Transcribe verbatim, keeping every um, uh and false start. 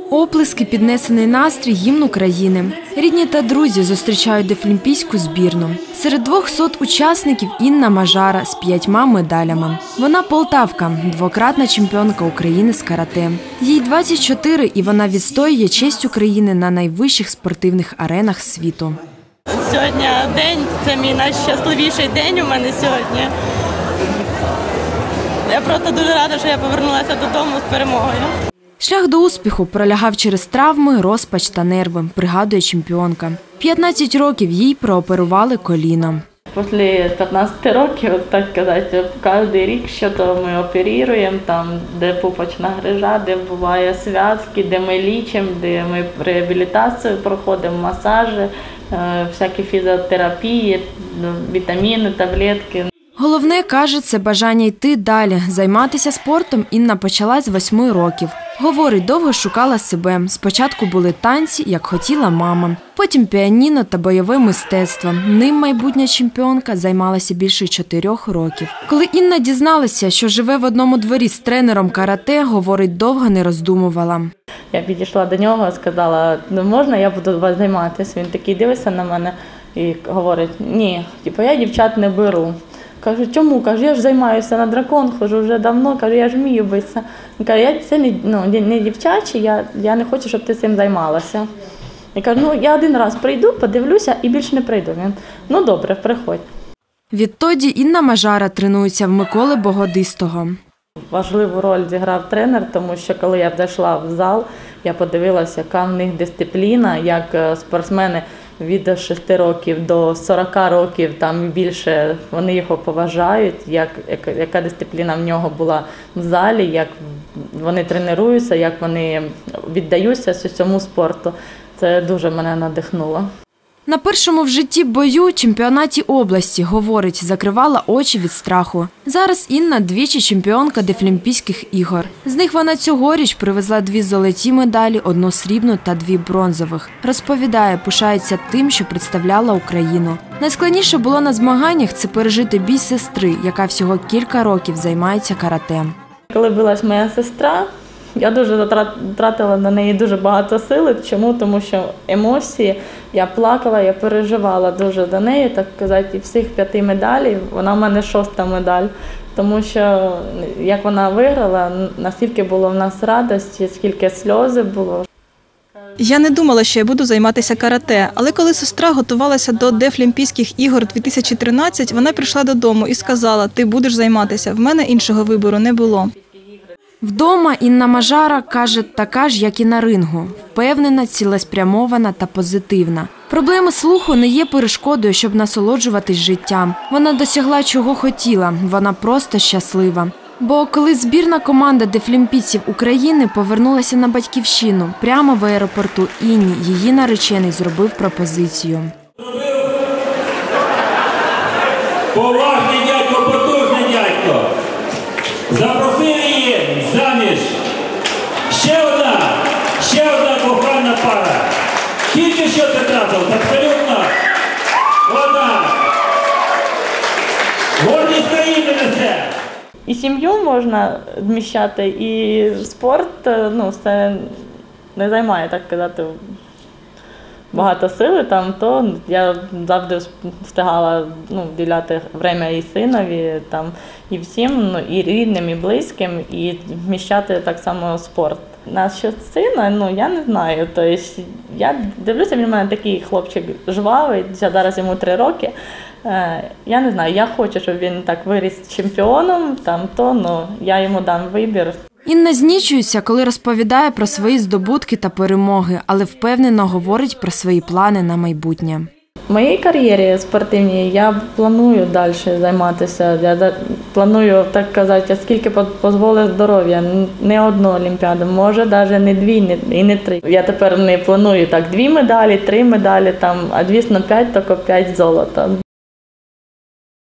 Оплески, піднесений настрій, гімн України. Рідні та друзі зустрічають дефлімпійську збірну. Серед двохсот учасників Інна Мажара з п'ятьма медалями. Вона полтавка, двократна чемпіонка України з карате. Їй двадцять чотири, і вона відстоює честь України на найвищих спортивних аренах світу. Сьогодні день, це мій найщасливіший день у мене сьогодні. Я просто дуже рада, що я повернулася додому з перемогою. Шлях до успіху пролягав через травми, розпач та нерви, пригадує чемпіонка. п'ятнадцять років їй прооперували коліно. Після п'ятнадцяти років, так казати, кожен рік щось ми оперуємо, там, де пупочна грижа, де буває зв'язки, де ми лічимо, де ми реабілітацію проходимо, масажі, всякі фізіотерапії, вітаміни, таблетки. Головне, каже, це бажання йти далі. Займатися спортом Інна почала з восьми років. Говорить, довго шукала себе. Спочатку були танці, як хотіла мама. Потім піаніно та бойове мистецтво. Ним майбутня чемпіонка займалася більше чотирьох років. Коли Інна дізналася, що живе в одному дворі з тренером карате, говорить, довго не роздумувала. Я підійшла до нього і сказала, ну можна я буду вас займатися? Він такий дивиться на мене і говорить, ні, типу, я дівчат не беру. Кажу, чому? Кажу, я ж займаюся на дракон, ходжу вже давно, кажу, я ж вмію битися. Він каже, я, це не, ну, не дівчачі, я, я не хочу, щоб ти цим займалася. Я кажу, ну я один раз прийду, подивлюся і більше не прийду. Він, ну добре, приходь. Відтоді Інна Мажара тренується в Миколи Богодистого. Важливу роль зіграв тренер, тому що коли я зайшла в зал, я подивилася, яка в них дисципліна, як спортсмени від шести років до сорока років, там і більше, вони його поважають, як, яка дисципліна в нього була в залі, як вони тренуються, як вони віддаються цьому спорту. Це дуже мене надихнуло. На першому в житті бою чемпіонаті області, говорить, закривала очі від страху. Зараз Інна двічі чемпіонка Дефлімпійських ігор. З них вона цьогоріч привезла дві золоті медалі, одну срібну та дві бронзових. Розповідає, пишається тим, що представляла Україну. Найскладніше було на змаганнях – це пережити бій сестри, яка всього кілька років займається карате. Коли билась моя сестра, я дуже втратила на неї дуже багато сили. Чому? Тому що емоції, я плакала, я переживала дуже до неї, так казати, всіх п'яти медалей, вона в мене шоста медаль. Тому що, як вона виграла, наскільки було в нас радості, скільки сльози було. Я не думала, що я буду займатися карате, але коли сестра готувалася до Дефлімпійських ігор дві тисячі тринадцять, вона прийшла додому і сказала, ти будеш займатися, в мене іншого вибору не було. Вдома Інна Мажара, каже, така ж, як і на рингу. Впевнена, цілеспрямована та позитивна. Проблеми слуху не є перешкодою, щоб насолоджуватись життям. Вона досягла, чого хотіла. Вона просто щаслива. Бо коли збірна команда дефлімпійців України повернулася на батьківщину, прямо в аеропорту Інні її наречений зробив пропозицію. Поважний дядько, потужний дядько. Запросив її заміж. Ще одна, ще одна кохана пара. Тільки що це трапилось, абсолютно одна. Гордість країни несе. І сім'ю можна зміщати, і спорт, ну, це не займає, так казати, багато сили там, то я завжди встигала, ну, вділяти час і синові, там, і всім, ну, і рідним, і близьким, і вміщати так само спорт. Насчет сина, ну, я не знаю, тобто, я дивлюся, він у мене такий хлопчик жвавий, зараз йому три роки, я не знаю, я хочу, щоб він так виріс чемпіоном, там, то, ну, я йому дам вибір. Інна знічується, коли розповідає про свої здобутки та перемоги, але впевнено говорить про свої плани на майбутнє. В моїй кар'єрі спортивній я планую далі займатися. Я планую, так казати, скільки дозволить здоров'я. Не одну олімпіаду, може навіть не дві і не три. Я тепер не планую так дві медалі, три медалі, там, а звісно п'ять, тільки п'ять золота.